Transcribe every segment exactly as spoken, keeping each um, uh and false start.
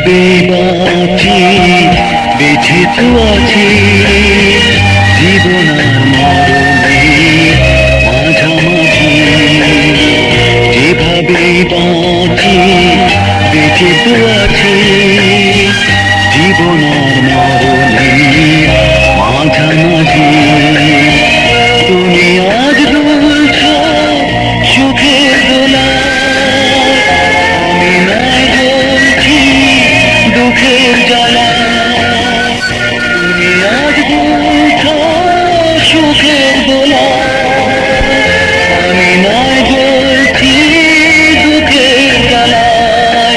যেভাবেই বাঁচি বেঁচে তো আছি জীবন আর মরণে মাঝামাঝি। যেভাবেই বাঁচি বেঁচে তো আছি জীবন আর মরণে মাঝামাঝি। তুমি আজ দুলছ সুখের দোলায়, আমি নয় জ্বলছি দুঃখের জ্বালায়। তুমি আজ দুলছ সুখের দোলায়, আমি নয় জ্বলছি দুঃখের জ্বালায়।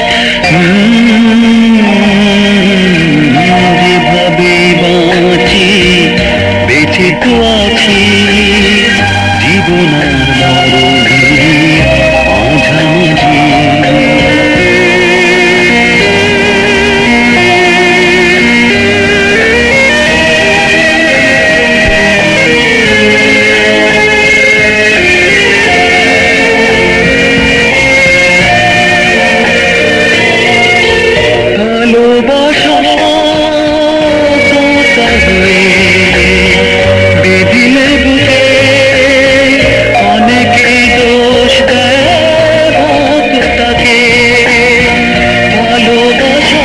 যেভাবে বাঁচি বেঁচে তো আছি জীবন আর মরণে মাঝামাঝি। ভালোবাসা তোতা হয়ে বেঁধিলে বুকে অনেকেই দোষ দেয় ভক্তকে। ভালোবাসা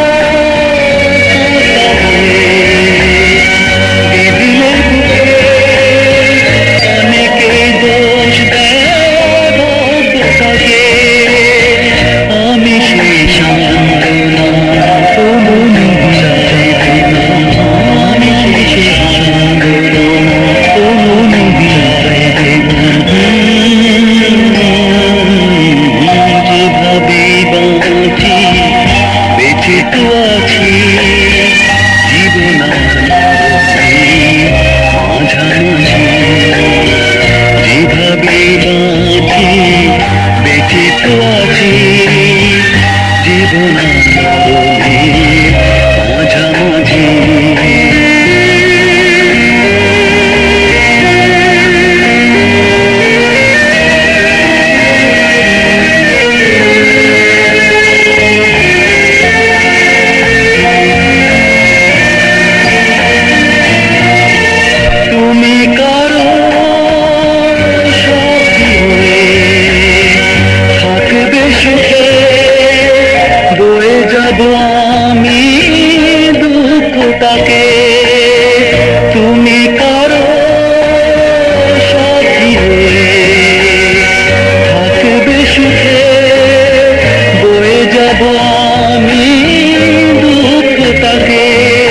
তোতা হয়ে বেঁধিলে বুকে অনেকেই দোষ দেয় ভক্তকে। আমি সেই সান্ত্বনা তবু নিবিচারে না, আমি সেই সান্ত্বনা তবু নিবিচারে না। যেভাবেই বাঁচি বেঁচে তো আছি জীবন আর মরণে মাঝামাঝি। যেভাবেই বাঁচি বেঁচে তো আছি জীবন আর মরণে মাঝামাঝি। তুমি কারো সাথী হয়ে থাকবে সুখে, বয়ে যাব আমি দুঃখটাকে। তুমি কারো সাথী হয়ে থাকবে সুখে, বয়ে যাব আমি দুঃখটাকে।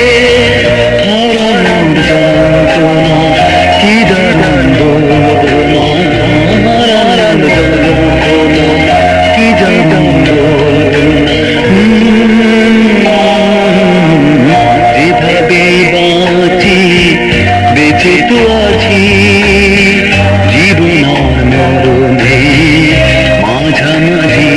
হারানোর যন্ত্রণা কি জানান বলবো না, হারানোর যন্ত্রণা কি জানান বলবো না। যেভাবেই বাঁচি বেঁচে তো আছি জীবন আর মরণে মাঝামাঝি।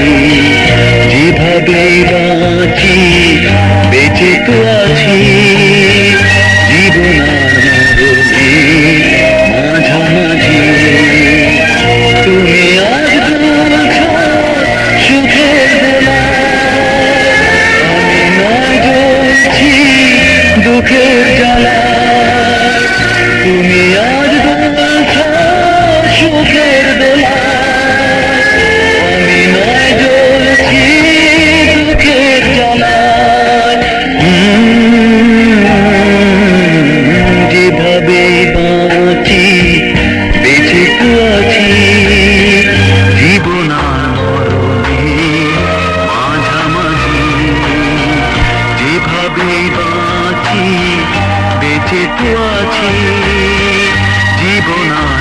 যেভাবেই বাঁচি বেঁচে তো আছি জীবন আর মরণে মাঝামাঝি। তুমি আজ দুলছ সুখের দোলায়, আমি নয় জ্বলছি দুঃখের জ্বালায়। তুমি আজ দুলছ সুখের দোলায়, আমি নয় জ্বলছি দুঃখের জ্বালায়। যেভাবেই বাঁচি বেঁচে তো আছি জীবন আর মরণে মাঝামাঝি। যেভাবেই বাঁচি বেঁচে তো আছি জীবন আর